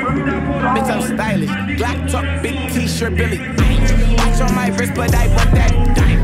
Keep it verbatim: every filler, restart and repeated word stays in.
Bitch, I'm stylish. Glock talk, big t-shirt, Billy. Watch on my wrist, but I want that diamond.